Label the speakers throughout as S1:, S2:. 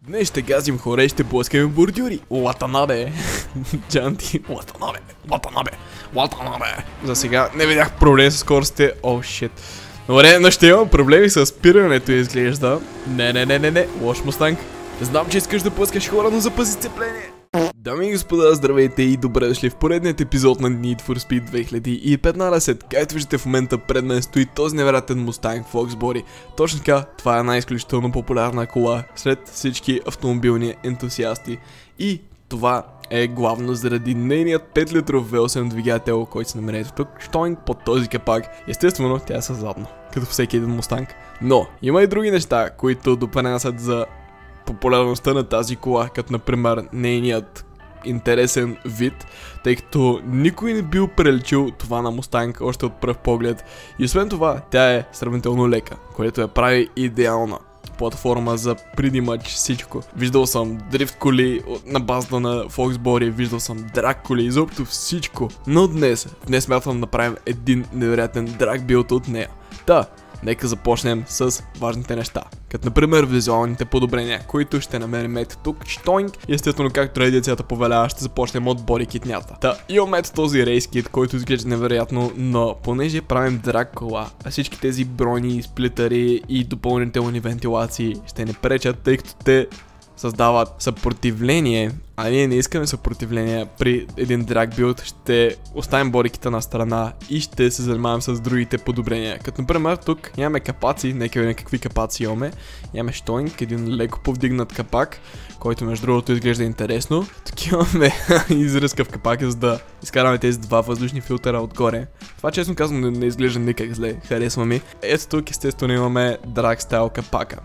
S1: Днес ще газим хора и ще блъскаме бордюри. Латанабе. Джанти. Латанабе. За сега не видях проблем с скоростите. О, шит. Добре, но ще имам проблеми с спирането, изглежда. Не. Лош Мустанг. Знам, че искаш да блъскаш хора, но запази сцепление. Дами и господа, здравейте и добре дошли в поредният епизод на Need for Speed 2015. Както виждате в момента пред мен стои този невероятен Mustang Foxbody. Точно така, това е една изключително популярна кола сред всички автомобилни ентусиасти. И това е главно заради нейният 5 литров V8 двигател, който се намерете тук, штойнг под този капак. Естествено, тя е със задно, като всеки един Mustang. Но има и други неща, които допринасят за популярността на тази кола, като например нейният интересен вид, тъй като никой не бил преличил това на Mustang още от пръв поглед. И освен това, тя е сравнително лека, което я прави идеална платформа за pretty much всичко. Виждал съм дрифт коли на базата на Foxbody, виждал съм драг коли, изобщо всичко. Но днес смятам да направим един невероятен драг билд от нея. Нека започнем с важните неща, като например визуалните подобрения, които ще намерим ето тук, штойнг. И естествено, както традицията повелява, ще започнем от боди китнята. Имаме ето този рейс кит, който изглежда невероятно, но понеже правим драг кола, а всички тези брони, сплитъри и допълнителни вентилации ще не пречат, тъй като те създават съпротивление, а ние не искаме съпротивление при един драг билд. Ще оставим бориките на страна и ще се занимавам с другите подобрения. Като например тук имаме капаци, нека видим какви капаци имаме. Имаме штойнг, един леко повдигнат капак, който между другото изглежда интересно. Тук имаме изръзкав капак, за да изкараме тези два въздушни филтъра отгоре. Това честно казвам не изглежда никак зле, харесва ми. Ето тук естествено имаме драг стайл капака,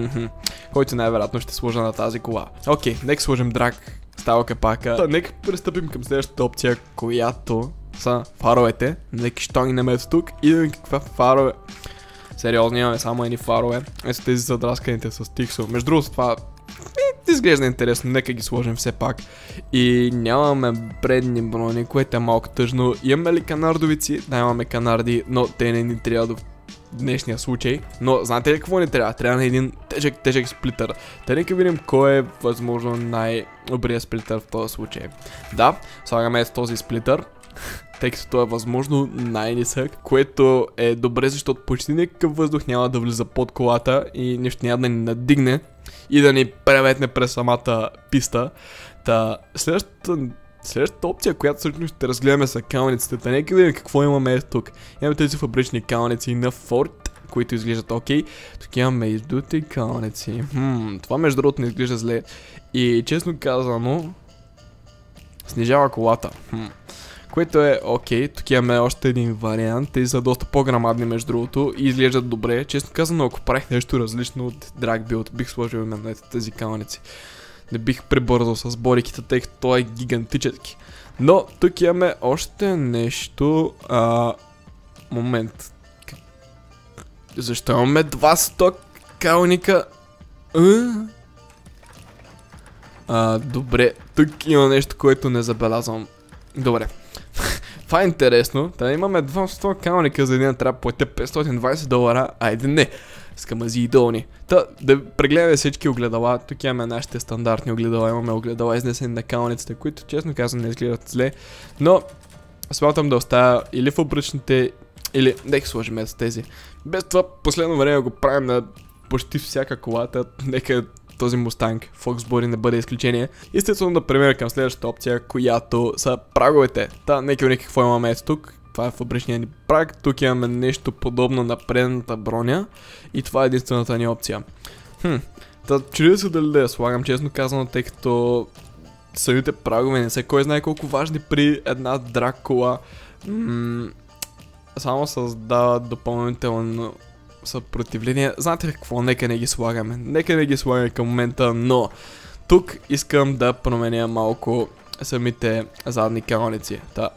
S1: който най-вероятно ще сложа на тази кола. Окей, нека сложим драг стайл капака. Нека пристъпим към следващата опция, която са фаровете. Нека штойнем ето тук и да видим каква фарове. Сериозно, имаме само едни фарове. Ето тези задрасканите с тиксо. Между другото това изглежда интересно, нека ги сложим все пак. И нямаме предни брони, което е малко тъжно. Имаме ли канардовици? Да, имаме канарди, но те не ни трябва до днешния случай. Но знаете ли какво ни трябва? Трябва на един тежък сплитър. Та нека видим кой е възможно най-добрият сплитър в този случай. Да, слагаме ето този сплитър, тъй като той е възможно най-нисък, което е добре, защото почти никакъв въздух няма да влиза под колата и нищо няма да ни надигне и да ни преветне през самата писта. Следващата опция, която всъщност ще разгледаме, са калниците. Нека видим какво имаме ето тук. Имаме тези фабрични калници на Ford, които изглеждат окей. Тук имаме издути калници. Това между другото не изглежда зле. И честно казано, снижава колата. Което е окей. Тук имаме още един вариант. Тези са доста по-грамадни между другото и изглеждат добре. Честно казано, ако правих нещо различно от драг билд, бих сложил именно тези калници. Не бих прибързал с бориките, тъй като той е гигантически. Но тук имаме още нещо. Момент. Защо имаме два сток калника? Добре, тук има нещо, което не забелязвам. Добре. Това е интересно. Имаме два сток калника, за един трябва да платя $520, а един не. Скамази и долни. Да прегледаме всички огледала. Тук имаме нашите стандартни огледала. Имаме огледала изнесени на калниците, които честно казвам не изглеждат зле. Но смятам да оставя или фабричните, или нека сложим ето тези. Без това последно време го правим на почти всяка колата. Нека този Mustang Foxbody не бъде изключение. Естествено да преминем към следващата опция, която са праговете. Нека видим какво имаме ето тук. Това е фабричният ни праг. Тук имаме нещо подобно на предната броня. И това е единствената ни опция. Чудя се дали да я слагам, честно казано, тъй като самите прагове не са кой знае колко важни при една драг кола. Само създават допълнително съпротивление. Знаете ли какво? Нека не ги слагаме. Нека не ги слагаме към момента, но тук искам да променя малко самите задни калници.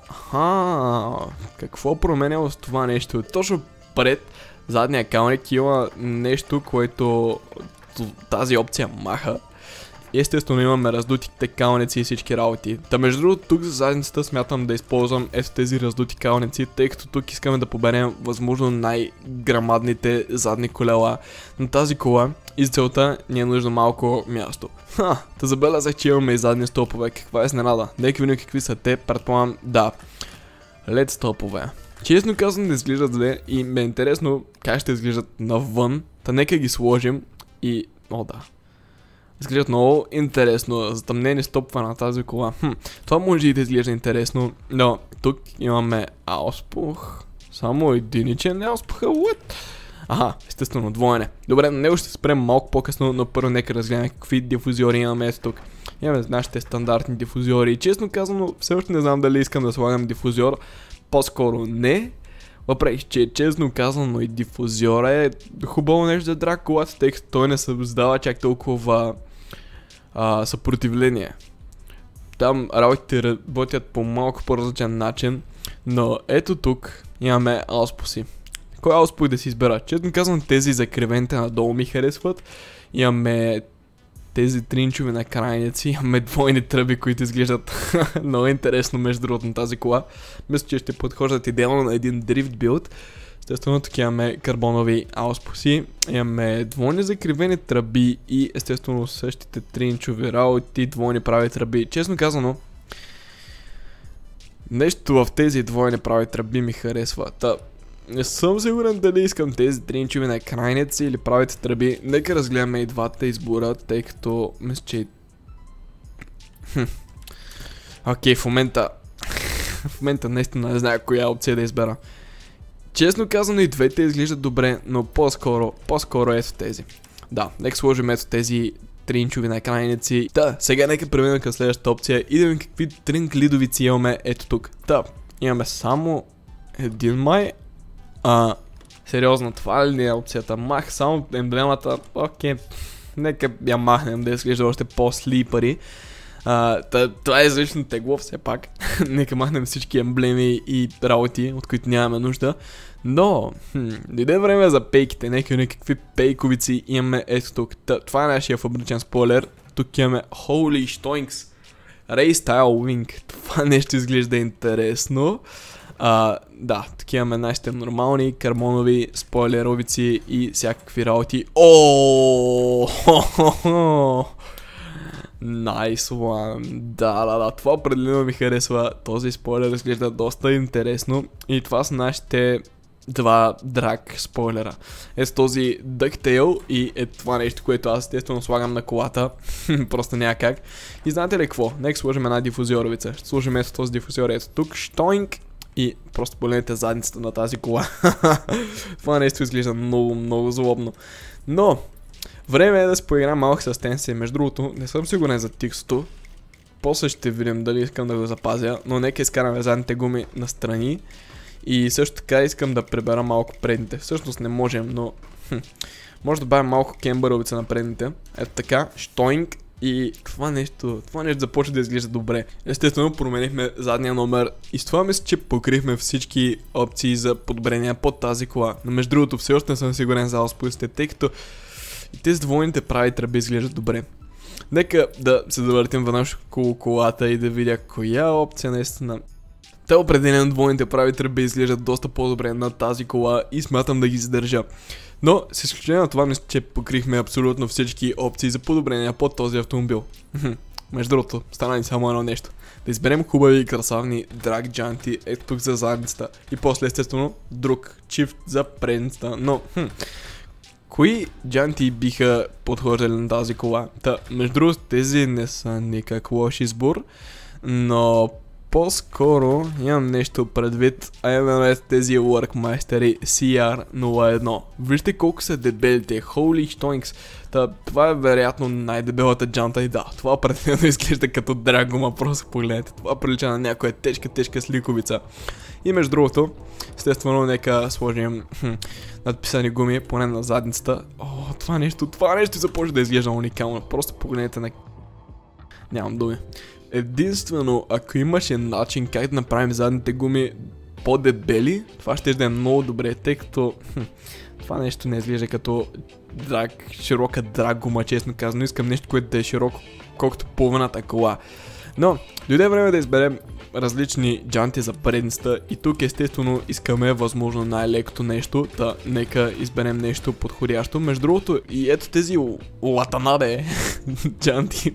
S1: Какво променя с това нещо? Точно пред задния калник има нещо, което тази опция маха. И естествено имаме раздутите калници и всички работи. Та между другото тук за задницата смятам да използвам ето тези раздути калници, тъй като тук искаме да поберем възможно най-грамадните задни колела на тази кола и за целта ни е нужно малко място. Та забелязах, че имаме и задни стълбове. Каква е изненада? Нека видим какви са те, предполагам, да. LED стълбове. Честно казвам, не изглеждат зле и ме е интересно как ще изглеждат навън. Та нека ги сложим и... О, да. Изглеждат много интересно. Затъмнени стопва на тази кола. Това може и да изглежда интересно, но тук имаме ауспух. Само единичен ауспух. Аха, естествено двоене. Добре, на него ще спрем малко по-късно, но първо нека разгледаме какви дифузиори имаме ето тук. Имаме нашите стандартни дифузиори и честно казано, все още не знам дали искам да слагам дифузиор. По-скоро не. Въпреки, че честно казано и дифузиора е хубаво нещо за драг колата, тъй като той не създава чак толкова съпротивление. Там работите работят по малко по-различен начин, но ето тук имаме ауспуси. Кой ауспух да си избера? Честно казвам, тези закривените надолу ми харесват. Имаме тези тринчови на крайници, имаме двойни тръби, които изглеждат много интересно между другото на тази кола. Мисля, че ще подхождат идеално на един дрифт билд. Естествено, тук имаме карбонови ауспуси, имаме двойни закривени тръби и естествено същите тринчови работи, двойни прави тръби. Честно казано, нещо в тези двойни прави тръби ми харесва. Не съм сигурен дали искам тези тринчови на крайници или правите тръби. Нека разгледаме и двата избора, тъй като мисля, че... Окей, в момента наистина не знае коя опция да избера. Честно казано и двете изглеждат добре, но по-скоро ето тези. Да, нека сложим ето тези тринчови на крайници. Сега нека преминем към следващата опция и да видим какви тринк лидовици имаме ето тук. Имаме само един май. Сериозно, това ли е опцията? Мах само емблемата. Окей, нека я махнем да изглежда още по-слипари. Това е излишно тегло все пак. Нека махнем всички емблеми и работи, от които нямаме нужда. Но, дойде време за пейките. Нека видим какви пейковици имаме ето тук. Това е нашия фабричен спойлер. Тук имаме Holy Stoinks Ray Style Wing. Това нещо изглежда интересно. Да, тук имаме нашите нормални карбонови спойлеровици и всякакви работи. Nice one. Да, това определено ми харесва. Този спойлер изглежда доста интересно. И това са нашите два драг спойлера. Ето този Ducktail и е това нещо, което аз естествено слагам на колата. Просто няма как. И знаете ли какво? Нека сложим една дифузиоровица. Ще сложим ето този дифузиор ето тук. Штоинг. И просто погледнете задницата на тази кола. Това нещо изглежда много злобно. Но, време е да се поиграем малко с тенси. Между другото, не съм сигурен за тиксото. После ще видим дали искам да го запазя. Но нека изкараме задните гуми настрани. И също така искам да прибера малко предните. Всъщност не можем, но... може да добавим малко кембъровица на предните. Ето така, штоинг. И това нещо започва да изглежда добре. Естествено променихме задния номер и с това мисля, че покрихме всички опции за подобрения под тази кола. Но между другото все още не съм сигурен за ауспусите, тъй като и тези двойните прави тръби изглеждат добре. Нека да се завъртим веднъж около колата и да видя коя опция наистина. Те определено двойните прави тръби изглеждат доста по-добре на тази кола и смятам да ги задържа. Но с изключение на това мисля, че покрихме абсолютно всички опции за подобрения под този автомобил. Между другото, стана ни само едно нещо. Да изберем хубави и красавни драг джанти ето тук за задницата. И после естествено друг чифт за предницата. Но, кои джанти биха подхождали на тази кола? Между другото, тези не са никак лош избор, но по-скоро имам нещо предвид, а именно тези Workmeister CR01. Вижте колко са дебелите, Holy Stoinks. Това е вероятно най-дебелата джанта и да, това определено изглежда като драгома, просто погледнете. Това прилича на някоя тежка сликовица. И между другото, естествено нека сложим надписани гуми, поне на задницата. Това нещо започва да изглежда уникално, просто погледнете на... Нямам думи. Единствено, ако имаше начин как да направим задните гуми по-дебели, това ще е много добре, тъй като Това нещо не изглежда като широка драг гума, честно казано. Искам нещо, което да е широко, колкото половината кола. Но, дойде време да изберем различни джанти за предницата и тук естествено искаме възможно най-лекото нещо, да нека изберем нещо подходящо. Между другото и ето тези Watanabe джанти,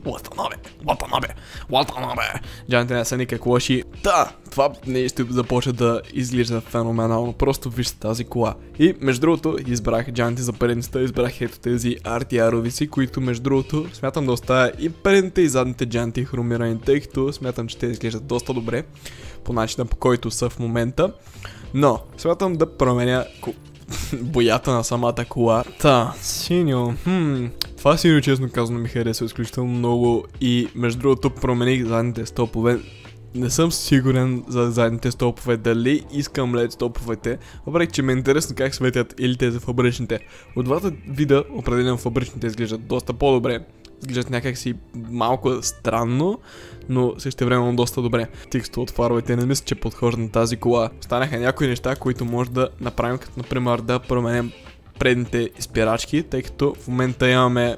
S1: Watanabe джанти не са никак лоши. Да, това нещо започва да изглежда феноменално, просто вижте тази кола. И между другото избрах джанти за предницата, избрах ето тези RTR-овици, които между другото смятам да оставя и предните и задните джанти хромирани, тъй като смятам, че те изглеждат доста добре по начина, по който са в момента. Но смятам да променя боята на самата кола. Та, синьо, това синьо честно казано ми харесва изключително много и между другото промених задните стопове. Не съм сигурен за задните стопове дали искам LED стоповете, въпреки че ме е интересно как светят или тези фабричните. От двата вида определено фабричните изглеждат доста по-добре. Изглеждат някакси малко странно, но същевременно доста добре. Текстът от фаровете не мисля, че подхожда на тази кола. Останаха някои неща, които може да направим, като например да променим предните спирачки, тъй като в момента имаме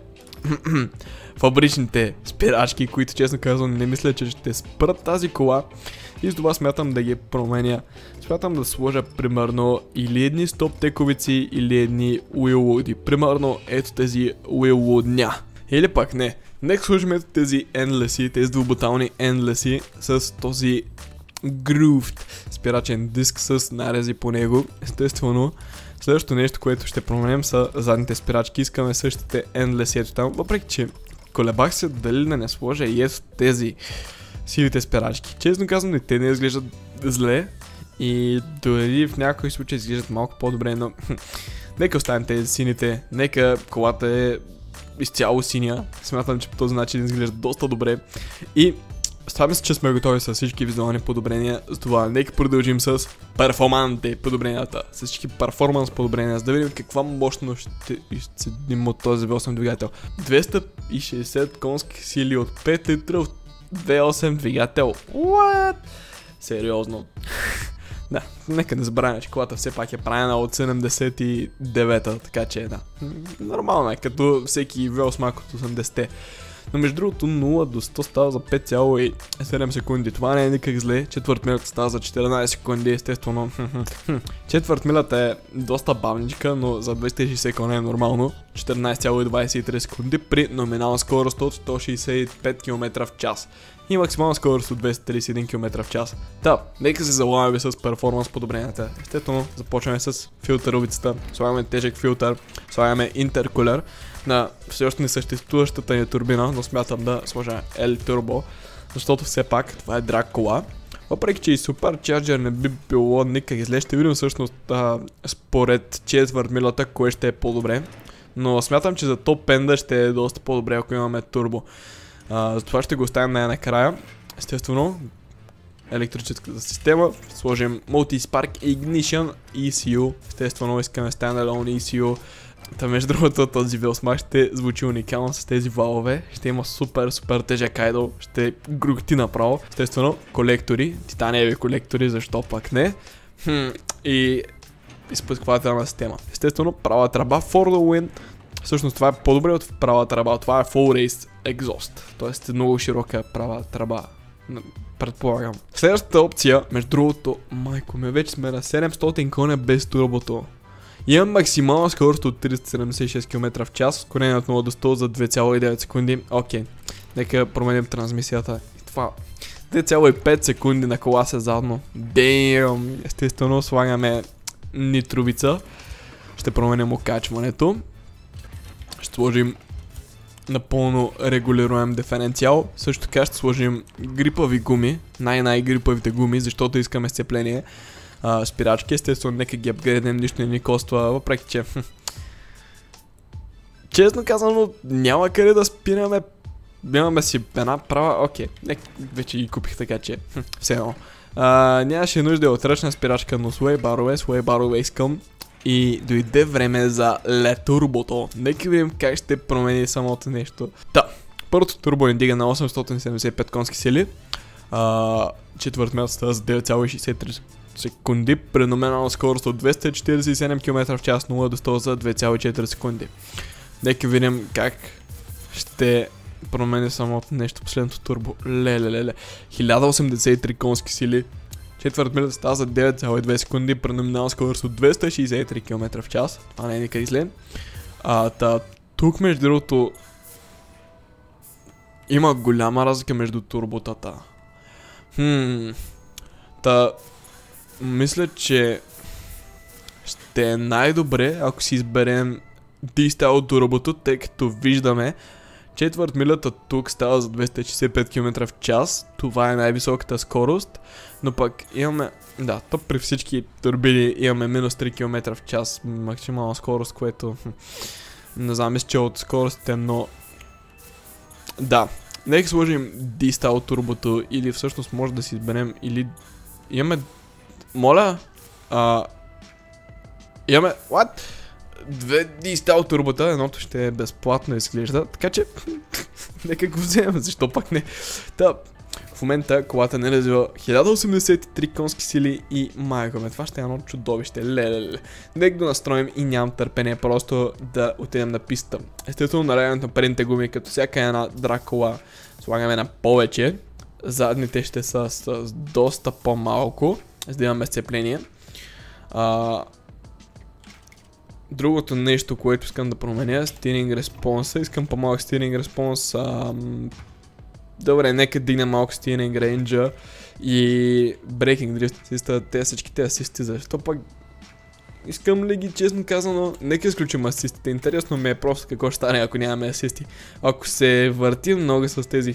S1: фабричните спирачки, които честно казвам не мисля, че ще спрат тази кола. И с това смятам да ги променя. Смятам да сложа примерно или едни стоп тековици, или едни уиллоди. Примерно ето тези уиллодня. Или пак не. Нека сложим ето тези endless, тези двуботални endless с този grooved спирачен диск с нарези по него. Естествено, следващото нещо, което ще променим са задните спирачки. Искаме същите endless ето там, въпреки че колебах се дали да не сложа и ето тези сивите спирачки. Честно казвам, и те не изглеждат зле и дори в някои случаи изглеждат малко по-добре, но нека оставим тези сините, нека колата е изцяло синя. Смятам, че по този начин изглежда доста добре. И с това мисля, че сме готови с всички визуални подобрения. С това нека продължим с перформантните подобренията. С всички перформанс подобрения, за да видим каква мощно ще изцедим от този V8 двигател. 260 конски сили от 5 литра от V8 двигател. What? Сериозно. Да, нека не забравяме, че колата все пак е правена от 79-та, така че да. Нормално е, като всеки V8 от 80-те. Но между другото 0 до 100 става за 5,7 секунди. Това не е никак зле. Четвърт милята става за 14 секунди, естествено. Четвърт милята е доста бавничка, но за 260 км е нормално. 14,23 секунди при номинална скорост от 165 км в час. И максимална скорост от 231 км в час. Да, нека се залагаме с перформанс подобренията. Естествено, започваме с филтъровицата. Слагаме тежък филтър, слагаме интеркулер на все още несъществуващата ни турбина, но смятам да сложа L-Turbo, защото все пак това е драг кола. Въпреки че и Supercharger не би било никак зле, ще видим всъщност според четвърт милата кое ще е по-добре. Но смятам, че за топ-енда ще е доста по-добре, ако имаме турбо. Затова ще го оставим най-накрая. Естествено, електрическата система. Сложим Multi-Spark Ignition ECU. Естествено, искаме Standalone ECU. Та между другото, този V8 ще звучи уникално с тези валове. Ще има супер тежък айдол. Ще грухти направо. Естествено, колектори. Титаниеви колектори, защо пак не. И изпусквателна система. Естествено, права тръба For the Win. Всъщност това е по-добре от права тръба. Това е Full Race Exhaust. Тоест много широка права тръба. Предполагам. Следващата опция, между другото, майко ме, вече сме на 700 коня без турбото. Имам максимална скорост от 376 км в час, ускорение от 0 до 100 за 2,9 секунди. Окей, нека променим трансмисията. И това 2,5 секунди на коласа задно. Damn! Естествено слагаме нитровица. Ще променим окачването. Ще сложим напълно регулируем диференциал. Също така ще сложим грипави гуми. Най-грипавите гуми, защото искаме сцепление. Спирачки, естествено, нека ги апгрейднем, нищо не ни коства, въпреки че честно казано, няма къде да спираме. Имаме си една права, окей, вече ги купих, така че все едно. Нямаше нужда от ръчна спирачка, но sway барове искам. И дойде време за LED турбото. Нека видим как ще промени самото нещо. Да, първото турбо ни дига на 875 конски сили. Четвърт милата става за 9,63 секунди при номинална скорост от 247 км в час, 0 до 100 за 2,4 секунди. Нека видим как ще промени самото нещо, последното турбо. Леле. 1083 конски сили. Четвърт миля става за 9,2 секунди при номинална скорост от 263 км в час. Това не е никъде зле. Тук между другото има голяма разлика между турботата. Мисля, че ще е най-добре, ако си изберем D-Style турбото, тъй като виждаме четвърт милята тук става за 265 км в час. Това е най-високата скорост. Но пък имаме... Да, то при всички турбини имаме минус 3 км в час максимална скорост, което... Не знам, мисля, че от скоростите, но... Да. Нека сложим D-Style турбото или всъщност може да си изберем или... Имаме... Моля? Имаме... What? Две D-Style турбата, едното ще е безплатно изглежда, така че... Нека го вземем, защо пак не? В момента колата не развива 1083 конски сили и майко, това ще е едно чудовище, леле. Нека го настроим и нямам търпение просто да отидем на пистата. Естествено наредението на предните гуми, като всяка една дракола, слагаме на повече. Задните ще са с доста по-малко, за да имаме сцепление. Другото нещо, което искам да променя е steering response. Искам по-малък steering response. Добре, нека дигнем малко steering range и braking drift assist, всичките асисти, защо пък искам ли ги, честно казано, нека изключим асистите. Интересно ми е просто какво ще стане, ако нямаме асисти. Ако се въртим много с тези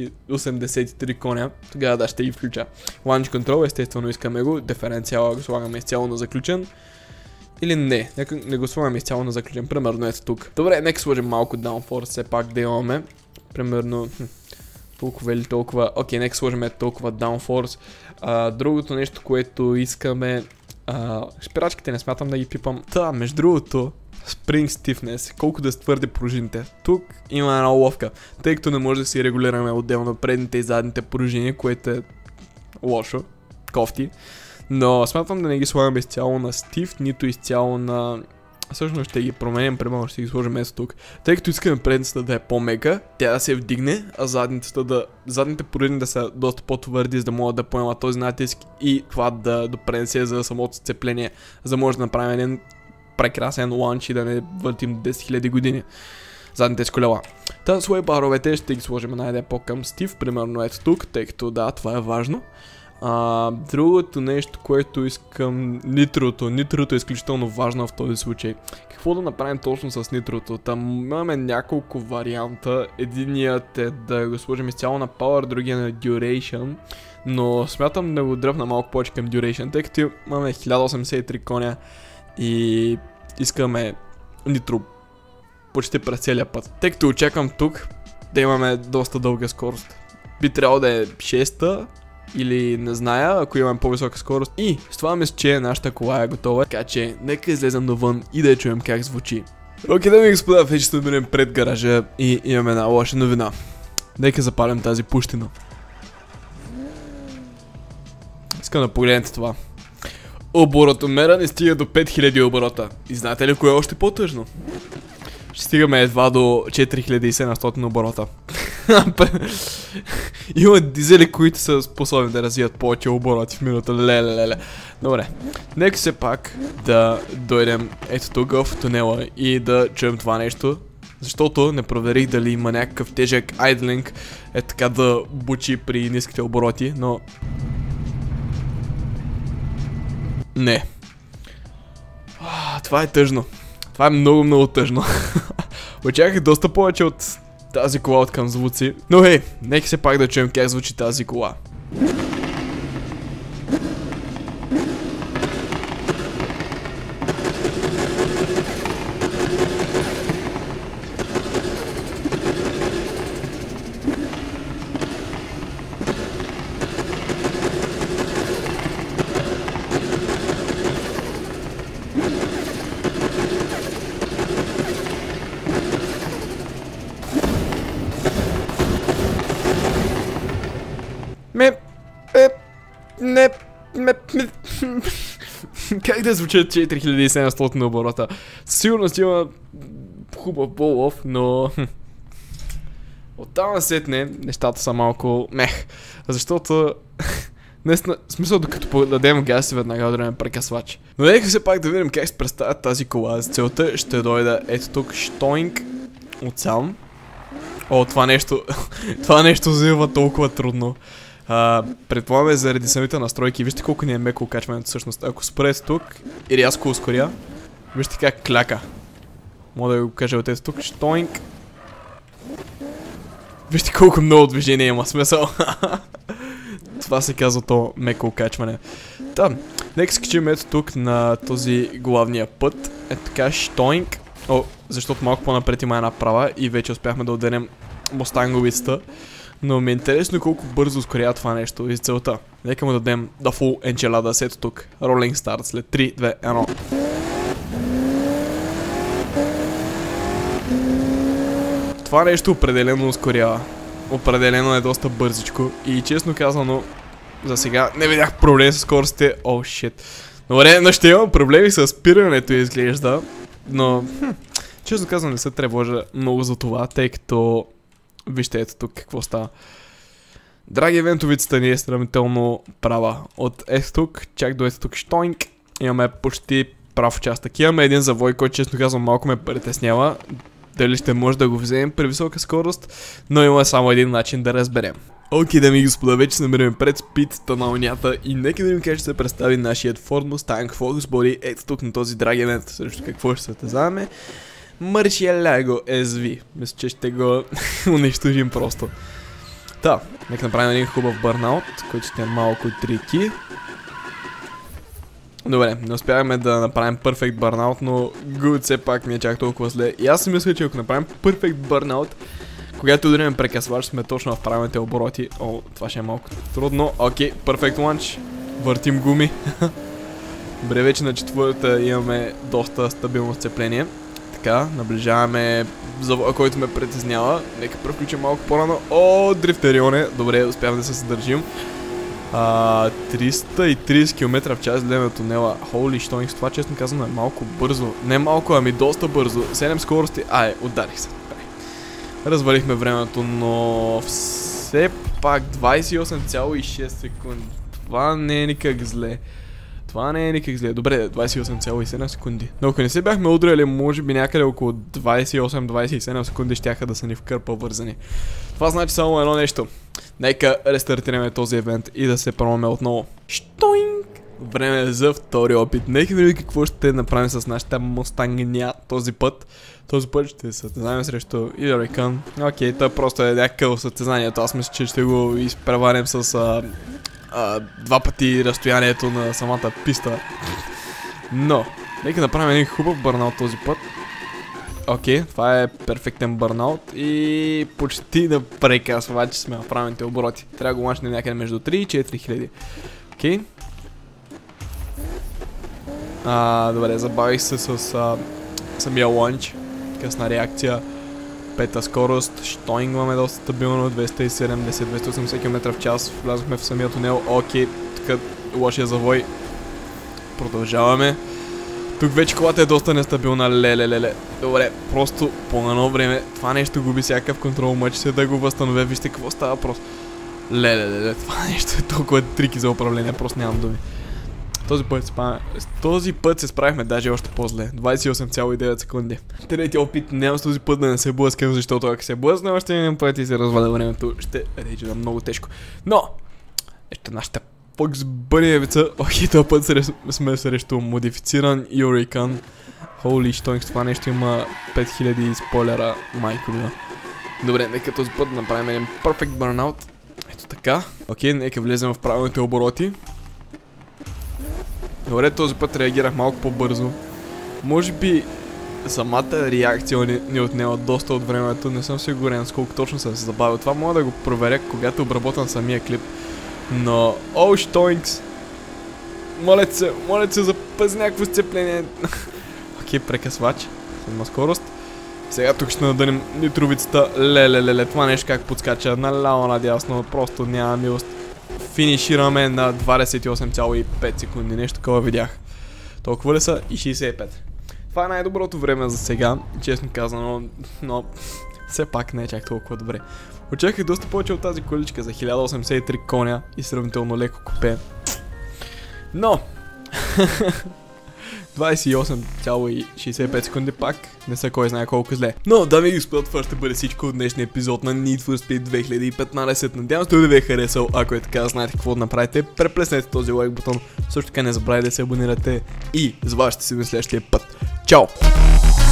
S1: 1083 коня, тогава да, ще ги включа. Launch control, естествено искаме го, диференциала го слагаме изцяло на заключен. Или не, нека не го слагаме изцяло на заключен, примерно ето тук. Добре, нека сложим малко downforce, все пак да имаме, примерно... Толкова или толкова. Окей, нека сложим толкова downforce. Другото нещо, което искаме... Шпирачките не смятам да ги пипам. Между другото, Spring Stiffness, колко да са твърди пружините. Тук има една уловка, тъй като не може да си регулираме отделно предните и задните пружини, което е лошо, кофти. Но смятам да не ги слагаме изцяло на Stiff, нито изцяло на... Всъщност ще ги променим, примерно ще ги сложим ето тук. Тъй като искаме предницата да е по-мека, тя да се вдигне, а задните пружини да са доста по-твърди, за да могат да поемат този натиск и това да допренесе за самото сцепление, за да може да направим един прекрасен ланч и да не въртим 10 000 години задните с колела. Слой баровете ще ги сложим най-де по-към Stiff, примерно ето тук, тъй като да, това е важно. Другото нещо, което искам, нитрото. Нитрото е изключително важно в този случай. Какво да направим точно с нитрото? Там имаме няколко варианта. Единият е да го сложим изцяло на Power, другия на Duration. Но смятам да го дръпна малко повече към Duration, тъй като имаме 1083 коня и искаме нитро почти през целия път. Тъй като очаквам тук да имаме доста дълга скорост. Би трябвало да е 6-та. Или не зная, ако имаме по-висока скорост. И с това мисля, че нашата кола е готова. Така че нека излезем навън и да я чуем как звучи. Окей, дами и господа, вече сме минем пред гаража и имаме една лоша новина. Нека запалим тази пущина. Искам да погледнете това. Оборотомера не стига до 5000 оборота. И знаете ли кое е още по-тъжно? Ще стигаме едва до 4700 оборота. Има дизели, които са способни да развият повече обороти в минута. Леле. Добре. Нека се пак да дойдем ето тук в тунела и да чуем това нещо. Защото не проверих дали има някакъв тежък айдлинг е така да бучи при ниските обороти, но... Не. Това е тъжно. Това е много тъжно. Очаквах доста повече от тази кола от към звуци. Но хей, нека се пак да чуем как звучи тази кола. Как да звучат 4700 оборота? Със сигурност има хубав болов, но... Оттам насетне нещата са малко мех. Защото... Наистина, смисъл докато дадем газ и веднага ударим прекъсвач. Но нека все пак да видим как се представя тази кола. За целта ще дойда ето тук штоинг отсам. О, това нещо... това нещо взема толкова трудно. Предполагаме заради самите настройки. Вижте колко ни е меко качването всъщност. Ако спрете тук и рязко ускоря, вижте как кляка. Мога да го кажа от ето тук. Штоинг. Вижте колко много движение има, смисъл. Това се казва то меко качване. Та, нека скачим ето тук на този главния път. Ето така, штоинг. О, защото малко по-напред има една права и вече успяхме да ударим мустанговицата. Но ми е интересно колко бързо ускорява това нещо и целта. Нека му дадем да фул енчелада ето тук. Rolling Start след 3, 2, 1. Това нещо определено ускорява. Определено е доста бързичко и честно казано, за сега не видях проблем с скоростите. О, шит. Добре, но ще имам проблеми с спирането изглежда, но честно казано не се тревожа много за това, тъй като вижте ето тук какво става. Драги евентовицата ни е сравнително права. От ето тук, чак до ето тук штоинг, имаме почти прав участък. Имаме един завой, който честно казвам малко ме притеснява. Дали ще може да го вземем при висока скорост, но има само един начин да разберем. Окей, дами и господа, вече се намираме пред спид таналнята и нека да видим как ще се представи нашият Ford Mustang Focus Body ето тук на този драги евент. Срещу какво ще състезаваме? Murcielago SV. Мисля, че ще го унищожим просто. Та, нека направим един хубав бърнаут, който ще е малко трики. Добре, не успяхме да направим Perfect Burnout, но good все пак не е чак толкова зле. И аз си мисля, че ако направим Perfect Burnout, когато ударим прекъсвач, сме точно в правилните обороти. О, това ще е малко трудно. Окей, Perfect Launch. Въртим гуми. Добре, вече на четвърта имаме доста стабилно сцепление. Така, наближаваме завоя, който ме притеснява. Нека превключим малко по-рано. О, дрифтерионе. Добре, успяваме да се съдържим. 330 км в час гледаме тунела. Holy shit, това честно казано е малко бързо. Не малко, ами доста бързо. 7 скорости. Ударих се. Развалихме времето, но все пак 28,6 секунди. Това не е никак зле. Добре, 28,7 секунди. Но ако не се бяхме удряли, може би някъде около 28-27 секунди щяха да са ни в кърпа вързани. Това значи само едно нещо. Нека рестартираме този евент и да се пробваме отново. Штоинг! Време е за втори опит. Нека видим какво ще направим с нашата Мустангня този път. Този път ще се състезаем срещу Huracan. Окей, това просто е някакъв състезанието. Аз мисля, че ще го изпреварим с два пъти разстоянието на самата писта. Но, нека направим един хубав бърнаут този път. Окей, това е перфектен бърнаут и почти да прекъсва, че сме в правилните обороти. Трябва да го ланчне някъде между 3 и 4 хиляди. Окей. Добре, забавих се с самия ланч. Късна реакция. Пета скорост. Штоингваме доста стабилно. 270-280 км в час. Влязохме в самия тунел. Окей, тук лошия завой. Продължаваме. Тук вече колата е доста нестабилна. Леле. Добре, просто по едно време това нещо губи всякакъв контрол. Мъчи се да го възстановя. Вижте какво става просто. Леле, това нещо е толкова трики за управление. Просто нямам думи. Този път се справихме даже още по-зле. 28,9 секунди. Трети опит, нямам с този път да не се блъскам, защото ако се блъсна още един път и се разваля времето, ще рече да много тежко. Но, ето нашата Volkswagen. Окей, този път сме срещу модифициран Huracan. Holy shit, това нещо има 5000 спойлера, майко мила. Добре, нека този път да направим един Perfect Burnout. Ето така. Окей, нека влезем в правилните обороти. Добре, този път реагирах малко по-бързо. Може би самата реакция ни отнема доста от времето. Не съм сигурен с колко точно съм се забавил. Това мога да го проверя, когато обработвам самия клип. Но... Оу, штоинкс! Моля се, запази някакво сцепление. Окей, прекъсвач. Има скорост. Сега тук ще надънем нитровицата. Леле, това нещо как подскача. Наляво надясно, просто няма милост. Финишираме на 28,5 секунди, нещо такова видях. Толкова ли са? И 65. Това е най-доброто време за сега, честно казано, но все пак не е чак толкова добре. Очаквах доста повече от тази количка за 1083 коня и сравнително леко купе. Но 28,65 секунди пак не са кой знае колко зле. Но, дами и господа, това ще бъде всичко от днешния епизод на Need for Speed 2015. Надявам се да ви е харесал. Ако е така, знаете какво да направите. Преплеснете този лайк бутон. Също така не забравяйте да се абонирате и с вас ще се видим следващия път. Чао!